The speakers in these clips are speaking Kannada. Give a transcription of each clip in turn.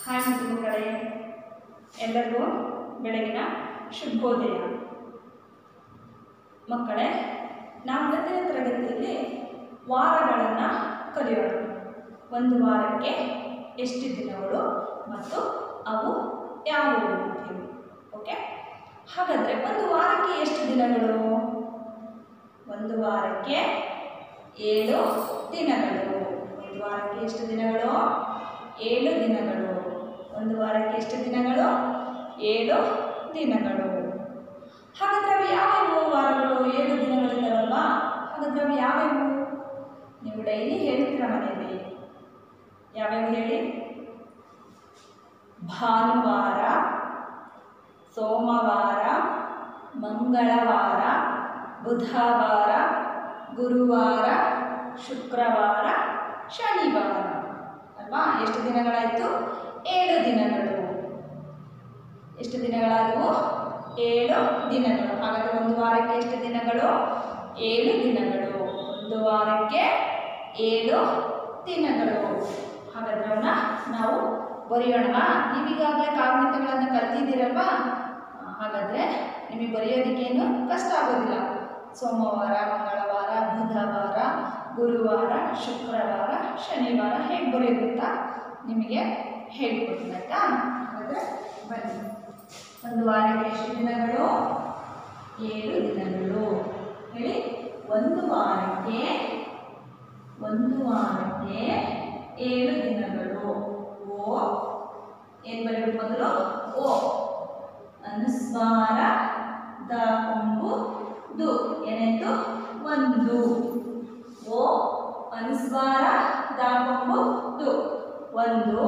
ಹಾಯ್ ಮಕ್ಕಳೇ, ಎಲ್ಲರಿಗೂ ಬೆಳಗಿನ ಶುಭೋದಯ. ಮಕ್ಕಳೇ, ನಾವು ಇವತ್ತಿನ ತರಗತಿಯಲ್ಲಿ ವಾರಗಳನ್ನು ಕಲಿಯೋಣ. ಒಂದು ವಾರಕ್ಕೆ ಎಷ್ಟು ದಿನಗಳು ಮತ್ತು ಅವು ಯಾವುವು ಅಂತೀವಿ. ಓಕೆ, ಹಾಗಾದರೆ ಒಂದು ವಾರಕ್ಕೆ ಎಷ್ಟು ದಿನಗಳು? ಒಂದು ವಾರಕ್ಕೆ 7 ದಿನಗಳು. ಒಂದು ವಾರಕ್ಕೆ ಎಷ್ಟು ದಿನಗಳು? 7 ದಿನಗಳು. ಒಂದು ವಾರಕ್ಕೆ ಎಷ್ಟು ದಿನಗಳು? 7 ದಿನಗಳು. ಹಾಗಾದರೆ ಅವು ಯಾವ್ಯಾವು ವಾರಗಳು? 7 ದಿನಗಳಿದ್ದಾವಲ್ವಾ? ಹಾಗಾದರೆ ಅವು ಯಾವ್ಯಾವು? ನೀವು ಡೈಲಿ ಹೇಳ್ತೀರ ಮನೆಯಲ್ಲಿ. ಯಾವ್ಯಾವು ಹೇಳಿ? ಭಾನುವಾರ, ಸೋಮವಾರ, ಮಂಗಳವಾರ, ಬುಧವಾರ, ಗುರುವಾರ, ಶುಕ್ರವಾರ, ಶನಿವಾರ ಅಲ್ವಾ? ಎಷ್ಟು ದಿನಗಳಾಯಿತು? 7 ದಿನಗಳು. ಎಷ್ಟು ದಿನಗಳಾದವು? 7 ದಿನಗಳು. ಹಾಗಾದರೆ ಒಂದು ವಾರಕ್ಕೆ ಎಷ್ಟು ದಿನಗಳು? 7 ದಿನಗಳು. ಒಂದು ವಾರಕ್ಕೆ 7 ದಿನಗಳು. ಹಾಗಾದರೆ ಅವನ್ನ ನಾವು ಬರೆಯೋಣವಾ? ನೀವೀಗಾಗಲೇ ಕಾಗುಣಿತಗಳನ್ನು ಕಲ್ತಿದ್ದೀರಲ್ವಾ? ಹಾಗಾದರೆ ನಿಮಗೆ ಬರೆಯೋದಕ್ಕೇನು ಕಷ್ಟ ಆಗೋದಿಲ್ಲ. ಸೋಮವಾರ, ಮಂಗಳವಾರ, ಬುಧವಾರ, ಗುರುವಾರ, ಶುಕ್ರವಾರ, ಶನಿವಾರ ಹೇಗೆ ಬರೆಯೋದು ಅಂತ ನಿಮಗೆ ಹೇಳ್ಕೊಡ್ತೀನಿ ಆಯ್ತಾ? ಹಾಗಾದರೆ ಬನ್ನಿ. ಒಂದು ವಾರಕ್ಕೆ ಎಷ್ಟು ದಿನಗಳು? 7 ದಿನಗಳು. ಹೇಳಿ. ಒಂದು ವಾರಕ್ಕೆ 7 ದಿನಗಳು. ಓ ಏನು ಬರೆಯೋದು ಮೊದಲು? ಓ ಅನುಸ್ವಾರ ದ ಕೊಂಬು ದು ಏನಾಯ್ತು? ಒಂದು. ಓ ಅನುಸ್ವಾರ ದ ಕೊಂಬು ದು ಒಂದು.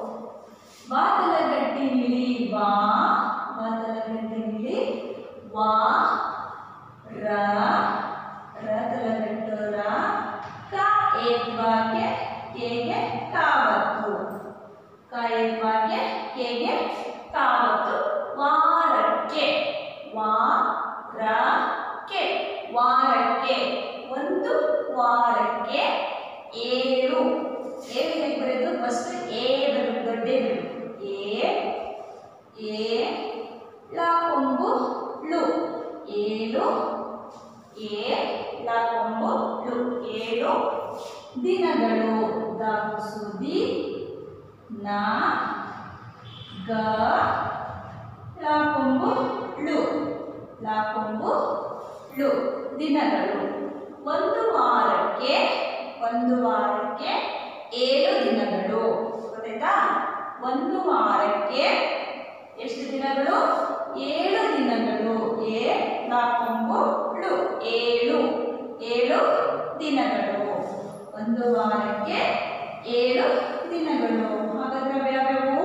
ವಾತಲಗಟ್ಟಿಲಿ ವಾ, ವಾತಲಗಟ್ಟಿಲಿ ವಾ, ರ ರತಲಗಟ್ಟು ರ, ಕ ಏತ್ವಾಗೆ ಕೆಗೆ ಕಾವತ್ತು, ಕ ಏತ್ವಾಗೆ ಕೆಗೆ ಕಾವತ್ತು. ವಾರಕ್ಕೆ ವಾರಕ್ಕೆ ವಾರಕ್ಕೆ ಒಂದು ವಾರಕ್ಕೆ 7. ಹೇಗೆ ಬರೆಯೋದು? ಫಸ್ಟ್ ಎ ಬರಬೇಕು, ದೊಡ್ಡ ಬರಬೇಕು. ಎ ಲ ಕೊಂಬು ಲು 7. ಎ ಲ ಕೊಂಬು ಲು 7 ದಿನಗಳು. ದ ಸುದಿ ನ ಗ ಲ ಕೊಂಬು ಳು, ಲ ಕೊಂಬು ಳು ದಿನಗಳು. ಒಂದು ವಾರಕ್ಕೆ 7 ದಿನಗಳು. ಗೊತ್ತಾಯ್ತಾ? ಒಂದು ವಾರಕ್ಕೆ ಎಷ್ಟು ದಿನಗಳು? 7 ದಿನಗಳು. ಎ ಲ ಕೊಂಬು ಳು 7 ದಿನಗಳು. ಒಂದು ವಾರಕ್ಕೆ 7 ದಿನಗಳು. ಹಾಗಾದ್ರೆ ಯಾವ್ಯಾವು?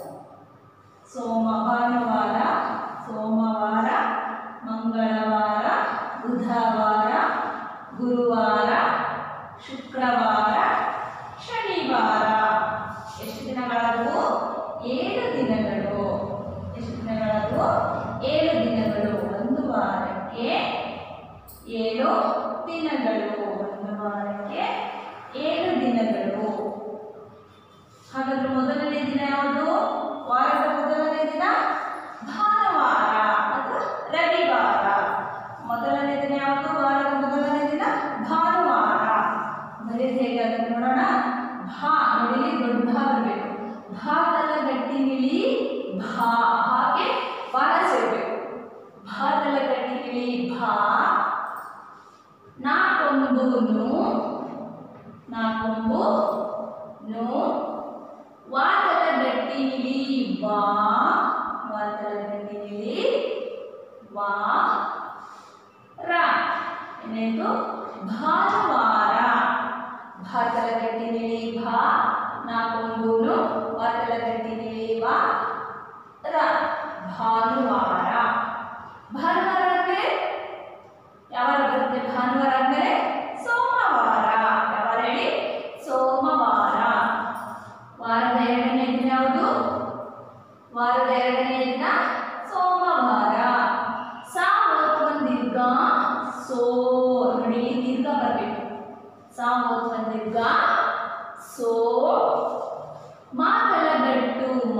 ಭಾನುವಾರ, ಸೋಮವಾರ, ಮಂಗಳವಾರ, ಬುಧವಾರ, ಗುರುವಾರ, ಶುಕ್ರವಾರ, ಶನಿವಾರ. ಎಷ್ಟು ದಿನಗಳಾದವು? 7 ದಿನಗಳು. ಎಷ್ಟು ದಿನಗಳಾದವು? 7 ದಿನಗಳು. ಒಂದು ವಾರಕ್ಕೆ 7 ದಿನಗಳು. ಒಂದು ವಾರಕ್ಕೆ 7 ದಿನಗಳು. ಹಾಗಾದ್ರೆ ಮೊದಲನೇ ದಿನ ಯಾವುದು? ವಾರದ ಮೊದಲನೇ ದಿನ ಭಾನುವಾರ ಅಥವಾ ರವಿವಾರ. ಮೊದಲನೇ ದಿನ ಯಾವುದು? ವಾರದ ಮೊದಲನೇ ದಿನ ಭಾನುವಾರ. ಬರೆಯೋದು ಹೇಗೆ ಅಂತ ನೋಡೋಣ. ಭಾ ನೋಡಿ, ದೊಡ್ಡ ಭಾ ಬರಬೇಕು. ಭಾತಲ ಗಟ್ಟಿನಿಲಿ ಭಾ, ಹಾಗೆ ಬಾಲ ಸೇರಬೇಕು. ಭಾತಲ ಗಟ್ಟಿನಿಲಿ ಭಾ, ನಾ ಕೊಂಬು ನು, ನಾ ಕೊಂಬು ನು, ವಾತಲ ಗಟ್ಟಿನಿಲಿ ವಾ, ವಾತಲ ಗಟ್ಟಿನಿಲಿ ವಾ, ರ ಏನೇದು? ಭಾನುವಾರ. ಭಾತಲ ಗಟ್ಟಿನಿಲಿ ಭಾ, ನಾ ಕೊಂಬುನು, ವಾತಲ ಗಟ್ಟಿನಿಲಿ ವಾ, ರ ಭಾನುವಾರ. ಭಾನುವಾರ ಅಂದರೆ ಯಾವಾಗ ಬರುತ್ತೆ? ಭಾನುವಾರ ಅಂದರೆ ಸೋಮವಾರ. ಯಾವಾಗ ಹೇಳಿ? ಸೋಮವಾರ. ವಾರದ 2ನೇ ದಿನ ಯಾವುದು? ವಾರದ 2ನೇ ದಿನ ಸೋಮವಾರ. ಸಾ ಓದ್ಕೊಂಡು ದೀರ್ಘ ಸೋ ನೋಡಿ, ದೀರ್ಘ ಬರಬೇಕು. ಸಾ ಓದ್ಕೊಂಡು ದೀರ್ಘ ಸೋ. ಮಾತಲಗಟ್ಟು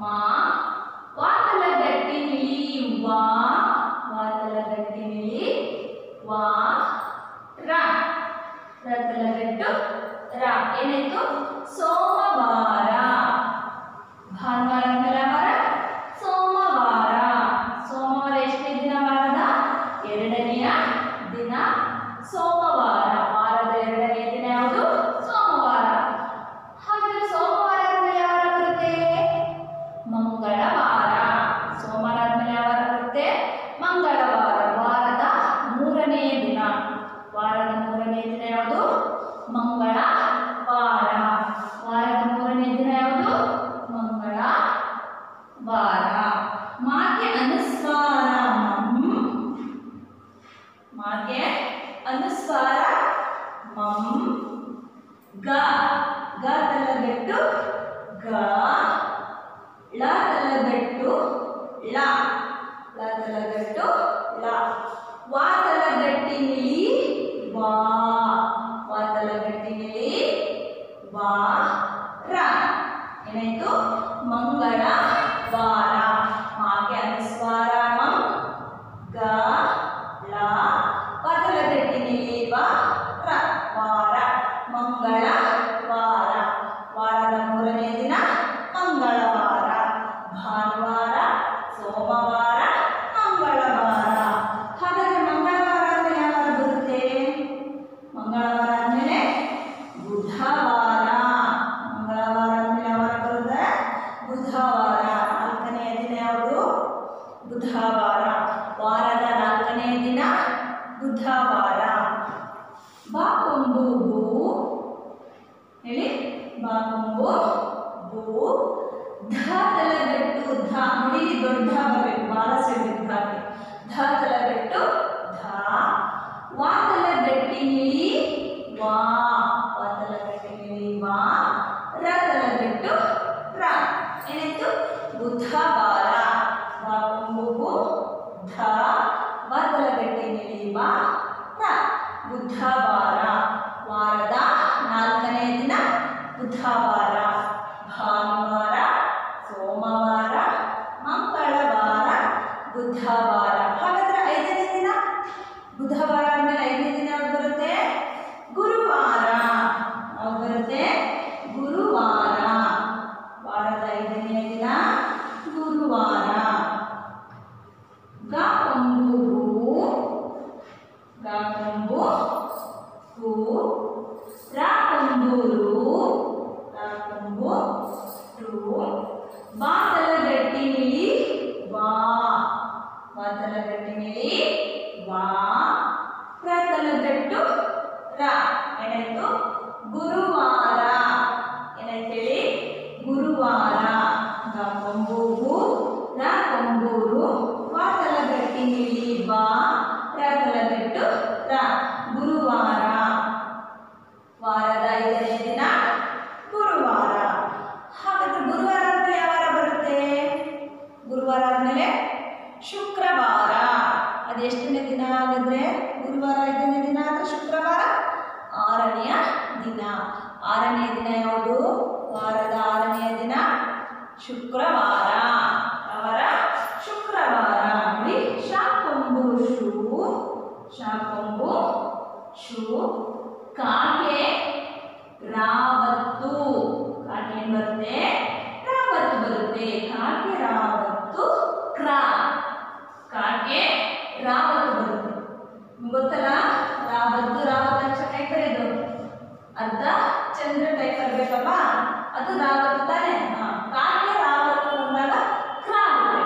ಮಾ. ವಾತಲ ಗಟ್ಟಿ ನಿಲಿ ವಾ. ವಾತಲ ಗಟ್ಟಿ ನಿಲಿ ವಾ. ರ. ರತಲ ಗಟ್ಟು ರ. ಏನಾಯ್ತು? ಸೋಮವಾರ. ಭಾನುವಾರ ಅಂದ್ಮೇಲೆ ಯಾವಾರ? ಸೋಮವಾರ. ಸೋಮವಾರ ಎಷ್ಟನೇ ದಿನ ವಾರದ? ಎರಡನೆಯ ದಿನ ಸೋಮವಾರ. ವಾರದ ಎರಡನೆಯ ದಿನ ಯಾವುದು? ಸೋಮವಾರ. ಹಾಗಾದ್ರೆ ಸೋಮವಾರ ಆದ್ಮೇಲೆ ಯಾವಾರ ಬರುತ್ತೆ? ಮಂಗಳವಾರ. ಸೋಮವಾರ ಆದ್ಮೇಲೆ ಯಾವಾರ ಬರುತ್ತೆ? ಮಂಗಳವಾರ. ವಾರದ ಮೂರನೆಯ ದಿನ. ವಾರದ ಮೂರನೆಯ ದಿನ ಯಾವುದು? ಮಂಗಳವಾರ. ವಾರದ ಮೂರನೇ ದಿನ ಯಾವುದು? ಮಂಗಳವಾರ. ಮಾಗೆ ಅನುಸ್ವಾರ ಮಂ. ಮಾಗೆ ಅನುಸ್ವಾರ ಮಂ. ಗ. ಗ ತಲಗಟ್ಟು ಗ. ಳ ತಲಗಟ್ಟು ಳ. ಳ ತಲಗಟ್ಟು ಳ. ವಾ ತಲಗಟ್ಟಿ ನಿಲಿ ವಾ. ವಾ ತಲಗಟ್ಟಿ ನಿಲಿ ವಾ. ರ. ಏನಾಯ್ತು? ಮಂಗಳವಾರ. ಮಾಗೆ ಅನುಸ್ವಾರ ಮಂ. ಗ. ಳ. ವಾ ತಲಗಟ್ಟಿ ನಿಲಿ ವಾ. ರ. ವಾರ. ಮಂಗಳವಾರ. ವಾರದ ಮೂರನೇ ದಿನ ಮಂಗಳವಾರ. ಭಾನುವಾರ, ಸೋಮವಾರ, ಮಂಗಳವಾರ. ಹಾಗಾದ್ರೆ ಮಂಗಳವಾರ ಅಂದ್ರೆ ಯಾವಾಗ ಬರುತ್ತೆ? ಮಂಗಳವಾರ ಅಂದ್ಮೇಲೆ ಬುಧವಾರ. ಮಂಗಳವಾರ ಅಂದ್ಮೇಲೆ ಯಾವಾಗ ಬರುತ್ತೆ? ಬುಧವಾರ. ನಾಲ್ಕನೆಯ ದಿನ ಯಾವುದು? ಬುಧವಾರ. ವಾರದ ನಾಲ್ಕನೆಯ ದಿನ ಬುಧವಾರ. ಬಾ ಕೊಂಬು ಬೂ. ಹೇಳಿ. ಬಾ ಕೊಂಬು ಬೂ. ಧ ತಲಗಟ್ಟು ಧ. ನೋಡಿ ಇಲ್ಲಿ ದೊಡ್ಡ ಬರಬೇಕು, ಬಾಲ ಸೇರಬೇಕು. ಧ ತಲಗಟ್ಟು ಧ. ವಾ ತಲಗಟ್ಟಿ ನಿಲಿ ವಾ. ವಾ ತಲಗಟ್ಟಿ ನಿಲಿ ವಾ. ರ ತಲಗಟ್ಟು ರ. ಏನಾಯ್ತು? ಬುಧವಾರ. ವಾ ಕೊಂಬು ಧ. ವಾ ತಲಗಟ್ಟಿ ನಿಲಿ ವಾ. ರ. ಬುಧವಾರ. ವಾರದ ನಾಲ್ಕನೇ ದಿನ ಬುಧವಾರ. ಭಾನುವಾರ, ಸೋಮವಾರ, ಮಂಗಳವಾರ, ಬುಧವಾರ. ಹಾಗಾದ್ರೆ ಐದನೇ ದಿನ ಬುಧವಾರ ಆದ್ಮೇಲೆ ಐದನೇ ದಿನ ಯಾವ್ದು ಬರುತ್ತೆ? ಗುರುವಾರ. ಯಾವ್ದು ಬರುತ್ತೆ? ಗುರುವಾರ. ವಾರದ ಐದನೇ ದಿನ ಗುರುವಾರ. ಗ ಕೊಂಬು ಹೂ. ಗ ಕೊಂಬು ಹೂ. ರ ಕೊಂಬು ರು. ರ ಕೊಂಬು ರು. ಬಾ ತಲಗಟ್ಟಿ ನಿಲಿ ವಾ. ವಾ ತಲಗಟ್ಟಿ ನಿಲಿ ವಾ. ರ ತಲಗಟ್ಟು ರ. ಏನಾಯ್ತು? ಗುರುವಾರ. ಏನಾಯ್ತು ಹೇಳಿ? ಗುರುವಾರ. ಗ ಕೊಂಬು ಹೂ. ರ ಕೊಂಬು ರು. ವಾ ತಲಗಟ್ಟಿ ನಿಲಿ ವಾ. ರ ತಲಗಟ್ಟು ರ. ಗುರುವಾರ. ವಾರದ ಐದನೇ ದಿನ ಗುರುವಾರ. ಹಾಗಾದ್ರೆ ಗುರುವಾರ ಅಂದ್ರೆ ಯಾವಾರ ಬರುತ್ತೆ? ಗುರುವಾರ ಆದ್ಮೇಲೆ ಶುಕ್ರವಾರ. ಅದೆಷ್ಟನೇ ದಿನ ಆಗಿದ್ರೆ? ಗುರುವಾರ ಐದನೇ ದಿನ ಆದ್ರೆ ಶುಕ್ರವಾರ ಆರನೆಯ ದಿನ. ಆರನೆಯ ದಿನ ಯಾವುದು? ವಾರದ ಆರನೆಯ ದಿನ ಶುಕ್ರವಾರ. ಅವರ ಶುಕ್ರವಾರ. ನೋಡಿ. ಶಾಕೊಂಬು ಶೂ. ಶಾಕೊಂಬು ಶೂ. ಕಾಗೆ ರಾವತ್ತು. ಕಾಗೆ ಏನು ಬರುತ್ತೆ? ರಾವತ್ತು ಬರುತ್ತೆ. ಕಾಗೆ ರಾವತ್ತು ಕ್ರ. ಕಾಗೆ ರಾವತ್ತು ಬರುತ್ತೆ. ಗೊತ್ತಲ್ಲ? ರಾವತ್ತು ರಾವತ್ತು ಅಕ್ಷರ ಟೈಪ್ ಬರೆಯೋದು ಅರ್ಧ ಚಂದ್ರ ಟೈಪ್ ಬರಬೇಕಲ್ವಾ? ಅದು ರಾವತ್ತು ತಾನೆ. ಕಾಗೆ ರಾವತ್ತು ಬಂದಾಗ ಕ್ರ ಆಗುತ್ತೆ.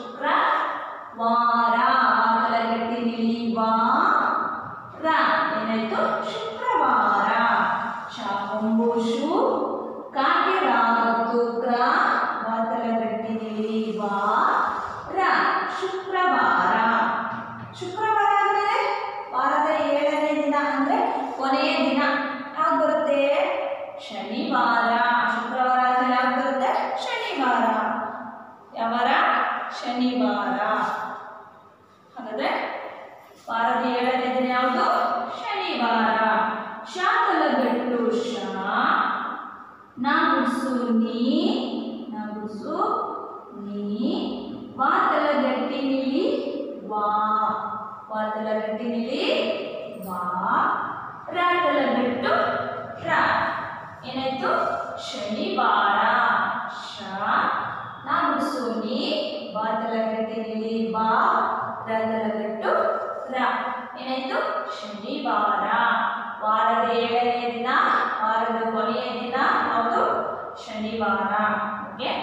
ಶುಕ್ರವಾರ. ತಲಗಟ್ಟಿ ನಿಲಿ ವಾ. ರ. ಏನಾಯ್ತು? ಶುಕ್ರವಾರ. ಶಾಕೊಂಬು ಶೂ. ಕಾಗೆ ರಾವತ್ತು ಕ್ರ. ವಾ ತಲಗಟ್ಟಿ ನಿಲಿ ವಾ. ರ. ಶುಕ್ರವಾರ. ಶುಕ್ರವಾರ ಅಂದ್ರೆ ವಾರದ ಏಳನೇ ದಿನ ಅಂದ್ರೆ ಕೊನೆಯ ದಿನ ಯಾವ್ದು ಬರುತ್ತೆ? ಶನಿವಾರ. ಶುಕ್ರವಾರ ಆದ್ಮೇಲೆ ಯಾವ್ದು ಬರುತ್ತೆ? ಶನಿವಾರ. ಯಾವಾರ? ಶನಿವಾರ. ಹಾಗಾದ್ರೆ ವಾರದ ಏಳನೇ ದಿನ ಯಾವುದು? ಶನಿವಾರ. ಶ ತಲಗಟ್ಟು ಶ. ನ ಗುಡ್ಸು ನೀ. ನ ಗುಡ್ಸು ನೀ ವಾತಲಗಟ್ಟಿ ನಿಲಿ ವಾ ವಾತಲಗಟ್ಟಿ ನಿಲಿ ವಾ ರಾತಲಗಟ್ಟು ರಾ ಏನಾಯ್ತು ಶನಿವಾರ ಶ ನಾಗುಸು ನೀ ವಾತಲಗಟ್ಟಿ ನಿಲಿ ಬಾ ರಾತಲಗಟ್ಟು ರಾ ಏನಾಯ್ತು ಶನಿವಾರ ವಾರದ 7ನೇ ದಿನ ವಾರದ ಕೊನೆಯ ದಿನ ಯಾವುದು ಶನಿವಾರ ಓಕೆ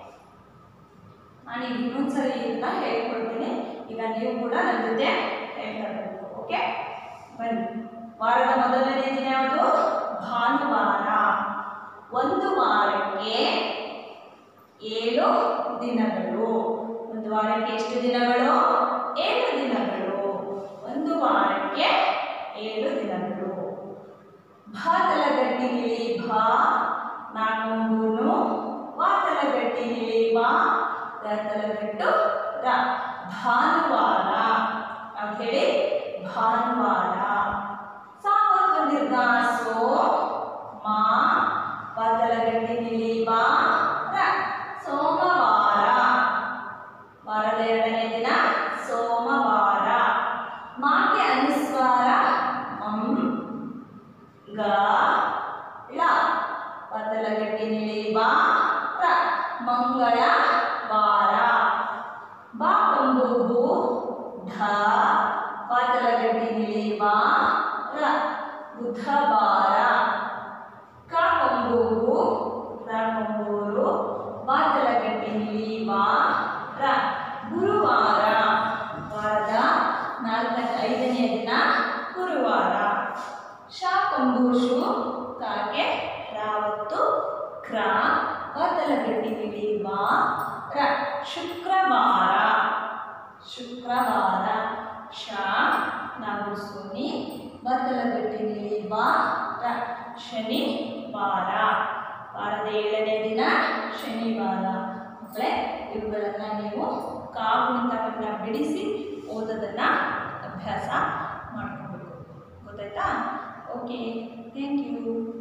ನಾನು ಇನ್ನೊಂದ್ಸರಿ ಇದನ್ನ ಹೇಳ್ಕೊಡ್ತೀನಿ ಈಗ ನೀವು ಕೂಡ ನನ್ನ ಜೊತೆ ಹೇಳ್ಕೊಳ್ಬೇಕು ಓಕೆ ಬನ್ನಿ ವಾರದ ಮೊದಲನೇ ದಿನ ಯಾವುದು ಭಾನುವಾರ ಒಂದು ವಾರಕ್ಕೆ 7 ದಿನಗಳು ಒಂದು ವಾರಕ್ಕೆ ಎಷ್ಟು ದಿನಗಳು 7 ದಿನಗಳು ಒಂದು ವಾರಕ್ಕೆ 7 ದಿನಗಳು ಭಾತಲಗಟ್ಟಿ ನಿಲಿ ಭಾ ನಾಕೊಂಬೂನು ವಾತಲಗಟ್ಟಿ ನಿಲಿ ವಾ ರಾತಲಗಟ್ಟು ರ ಭಾನುವಾರ ಅಂತ ಹೇಳಿ ಭಾನುವಾರ ಸಾವತ್ವ ದೀರ್ಘ ಸೋ ಮಾ ವಾತಲಗಟ್ಟಿ ನಿಲಿ ಬಾ ರ ಸೋಮವಾರ ವಾರದ 2ನೇ ದಿನ ಸೋಮವಾರ ಮಾಗೆ ಅನುಸ್ವಾರ ಮಂ ಗ ಳ ವಾತಲಗಟ್ಟಿ ನಿಲಿ ಬಾ ರ ಮಂಗಳವಾರ ಬಾ ಕೊಂಬು ಢ ವಾತಲಗಟ್ಟಿ ನಿಲಿ ಬಾ ರ ಬುಧವಾರ ಕ ಕೊಂಬು ರ ಕೊಂಬೂರು ವಾತಲಗಟ್ಟಿ ನಿಲಿ ಬಾ ರ ಗುರುವಾರ ವಾರದ 5ನೇ ದಿನ ಗುರುವಾರ ಶ ಕೊಂಬೂಷು ಕಾಗೆ ರಾವತ್ತು ಕ್ರ ವಾತಲಗಟ್ಟಿ ನಿಲಿ ಬಾ ರ ಶುಕ್ರವಾರ ಶುಕ್ರವಾರ ಶ ನಾಗುಸುನಿ ವಾತಲಗಟ್ಟಿ ನಿಲಿ ಬಾ ರ ಶನಿವಾರ ವಾರದ 7ನೇ ದಿನ ಶನಿವಾರ ಮಕ್ಕಳೇ ಇವುಗಳನ್ನು ನೀವು ಕಾಗುಣಿತವನ್ನು ಬಿಡಿಸಿ ಓದೋದನ್ನು ಅಭ್ಯಾಸ ಮಾಡ್ಕೊಬೇಕು ಗೊತ್ತಾಯ್ತಾ ಓಕೆ ಥ್ಯಾಂಕ್ ಯು